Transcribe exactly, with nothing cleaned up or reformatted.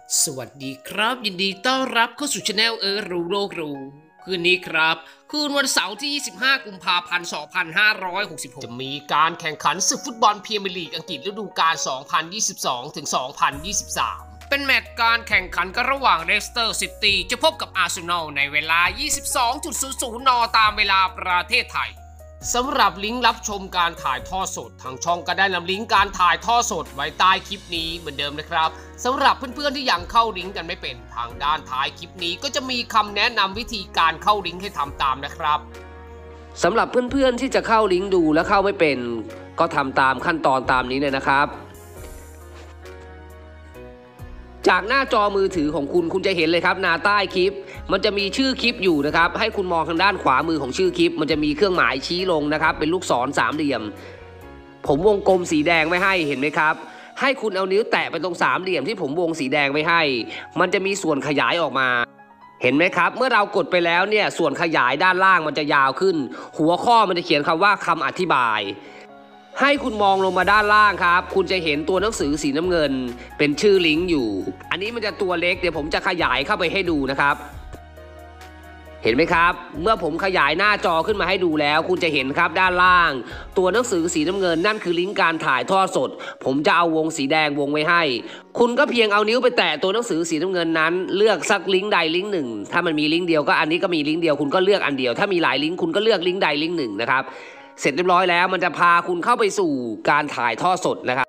สวัสดีครับยินดีต้อนรับเข้าสู่ช anel เออรู้โลกรู้คืนนี้ครับคืนวันเสาร์ที่ยี่สิบห้ากุมภาพันธ์สองพันห้าร้อยหกสิบหกจะมีการแข่งขันศึกฟุตบอลพรีเมียร์ลีกอังกฤษฤดูกาลสองพันยี่สิบสองถึงสองพันยี่สิบสามเป็นแมตช์การแข่งขันกันระหว่างเลสเตอร์ซิตี้จะพบกับอาร์เซนอลในเวลา ยี่สิบสองนาฬิกา นตามเวลาประเทศไทยสำหรับลิงก์รับชมการถ่ายทอดสดทางช่องก็ได้นำลิงก์การถ่ายทอดสดไว้ใต้คลิปนี้เหมือนเดิมนะครับสำหรับเพื่อนๆที่ยังเข้าลิงก์กันไม่เป็นทางด้านท้ายคลิปนี้ก็จะมีคำแนะนำวิธีการเข้าลิงก์ให้ทำตามนะครับสำหรับเพื่อนๆที่จะเข้าลิงก์ดูและเข้าไม่เป็นก็ทำตามขั้นตอนตามนี้เลยนะครับจากหน้าจอมือถือของคุณคุณจะเห็นเลยครับหน้าใต้คลิปมันจะมีชื่อคลิปอยู่นะครับให้คุณมองทางด้านขวามือของชื่อคลิปมันจะมีเครื่องหมายชี้ลงนะครับเป็นลูกศรสามเหลี่ยมผมวงกลมสีแดงไว้ให้เห็นไหมครับให้คุณเอานิ้วแตะไปตรงสามเหลี่ยมที่ผมวงสีแดงไว้ให้มันจะมีส่วนขยายออกมาเห็นไหมครับเมื่อเรากดไปแล้วเนี่ยส่วนขยายด้านล่างมันจะยาวขึ้นหัวข้อมันจะเขียนคำว่าคำอธิบายให้คุณมองลงมาด้านล่างครับคุณจะเห็นตัวหนังสือสีน้ำเงินเป็นชื่อลิงก์อยู่อันนี้มันจะตัวเล็กเดี๋ยวผมจะขยายเข้าไปให้ดูนะครับเห็นไหมครับเมื่อผมขยายหน้าจอขึ้นมาให้ดูแล้วคุณจะเห็นครับด้านล่างตัวหนังสือสีน้ำเงินนั่นคือลิงก์การถ่ายทอดสดผมจะเอาวงสีแดงวงไว้ให้คุณก็เพียงเอานิ้วไปแตะตัวหนังสือสีน้ำเงินนั้นเลือกสักลิงก์ใดลิงก์หนึ่งถ้ามันมีลิงก์เดียวก็อันนี้ก็มีลิงก์เดียวคุณก็เลือกอันเดียวถ้ามีหลายลิงก์คุณก็เลือกลิงก์ใดลิงก์หนึ่งนะครับเสร็จเรียบร้อยแล้วมันจะพาคุณเข้าไปสู่การถ่ายทอดสดนะครับ